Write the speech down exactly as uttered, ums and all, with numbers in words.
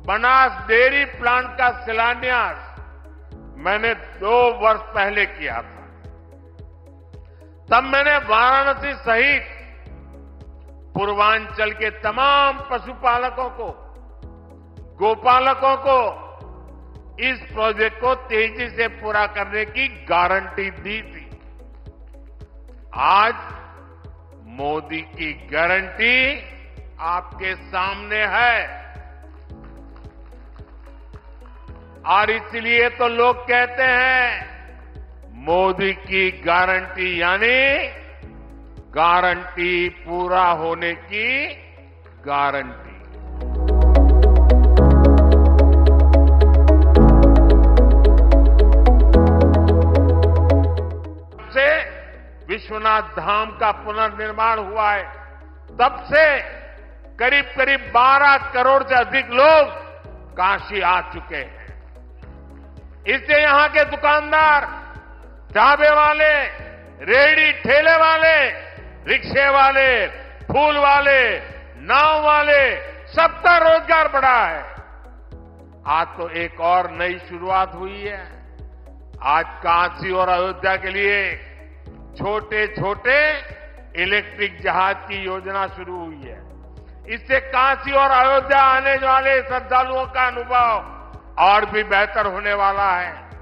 Banas dairy plant का शिलान्यास मैंने दो वर्ष पहले किया था। तब मैंने वाराणसी सहित पूर्वांचल के तमाम पशुपालकों को, गोपालकों को इस प्रोजेक्ट को तेजी से पूरा करने की गारंटी दी थी। आज मोदी की गारंटी आपके सामने है और इसलिए तो लोग कहते हैं मोदी की गारंटी यानी गारंटी पूरा होने की गारंटी। से विश्वनाथ धाम का पुनर्निर्माण हुआ है, तब से करीब करीब बारह करोड़ से अधिक लोग काशी आ चुके हैं। इससे यहां के दुकानदार, ढाबे वाले, रेहड़ी ठेले वाले, रिक्शे वाले, फूल वाले, नाव वाले, सबका रोजगार बढ़ा है। आज तो एक और नई शुरुआत हुई है। आज काशी और अयोध्या के लिए छोटे छोटे इलेक्ट्रिक जहाज की योजना शुरू हुई है। इससे काशी और अयोध्या आने वाले श्रद्धालुओं का अनुभव और भी बेहतर होने वाला है।